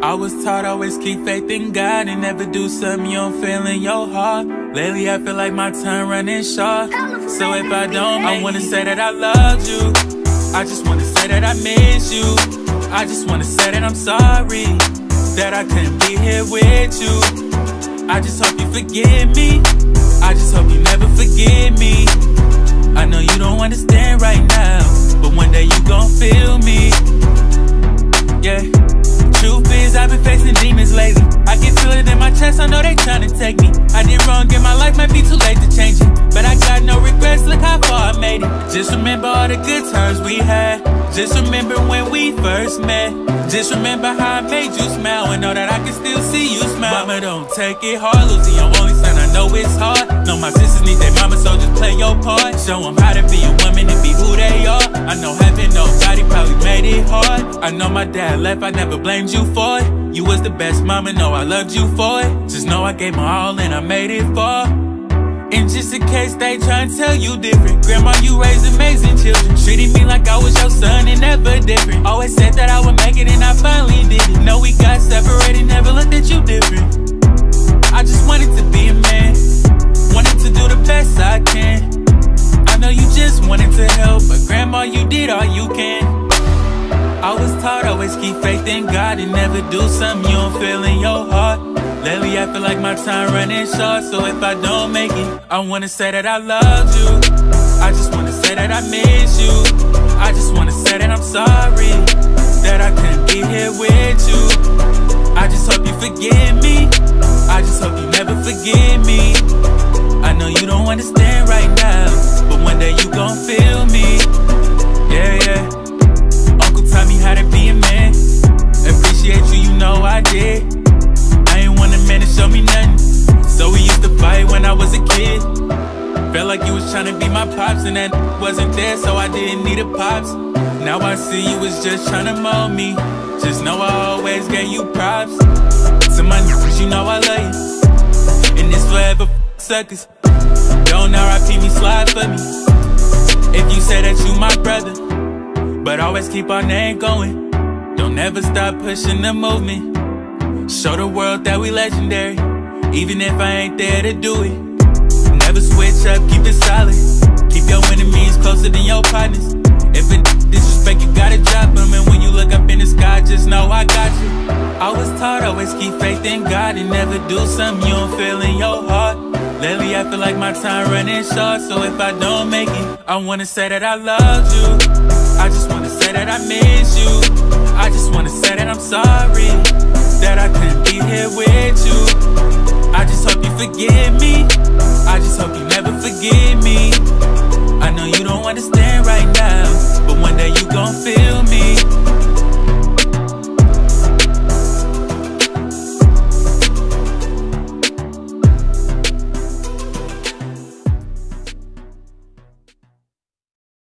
I was taught always keep faith in God and never do something you don't feel in your heart. Lately I feel like my time running short. So if I don't, I wanna say that I loved you. I just wanna say that I miss you. I just wanna say that I'm sorry that I couldn't be here with you. I just hope you forgive me. I just hope you never forget me. I know you don't understand right now, but one day you gon' feel me. Yeah. Truth is, I've been facing demons lately. I can feel it in my chest, I know they tryna take me. I did wrong in my life, might be too late to change it, but I got no regrets, look how far I made it. Just remember all the good times we had. Just remember when we first met. Just remember how I made you smile, and know that I can still see you smile. Mama, don't take it hard, losing your only son, I know it's hard. Know my sisters need their mama, so just play your part. Show them how to be a woman and be who they are. I know having nobody probably made it hard. I know my dad left, I never blamed you for it. You was the best mama, know I loved you for it. Just know I gave my all and I made it far. And just in case they try and tell you different, Grandma, you raised amazing children, treating me like I was your son and never different. Always said that I would make it and I finally did it. Know we got separated, never looked at you different. I just wanted to be a man, wanted to do the best I can. I know you just wanted to help, but Grandma, you did all you can. I was taught always keep faith in God and never do something you don't feel in your heart. Lately I feel like my time running short, so if I don't make it, I wanna say that I loved you. I just wanna say that I miss you. I just wanna say that I'm sorry that I couldn't be here with you. I just hope you forgive me. I just hope you never forget me. I know you don't understand right now, but one day you gon' feel me. Yeah, yeah. Uncle taught me how to be a man. Appreciate you, you know I did. I ain't want a man to show me nothing, so we used to fight when I was a kid. Felt like you was tryna be my pops, and that wasn't there, so I didn't need a pops. Now I see you was just tryna mold me. Just know I always gave you props. To my niggas, you know I love you, and this forever suckers. Don't RIP me, slide for me. If you say that you my brother, but always keep our name going. Don't ever stop pushing the movement. Show the world that we legendary, even if I ain't there to do it. Never switch up, keep it solid. Keep your enemies closer than your partners. If it disrespect, you gotta drop them. And when you look up in the sky, just know I got you. I was taught always keep faith in God and never do something you don't feel in your heart. Lately I feel like my time running short, so if I don't make it, I wanna say that I loved you. I just wanna say that I miss you. I just wanna say that I'm sorry that I couldn't be here with you. I just hope you forgive me. I just hope you never forget me. I know you don't understand.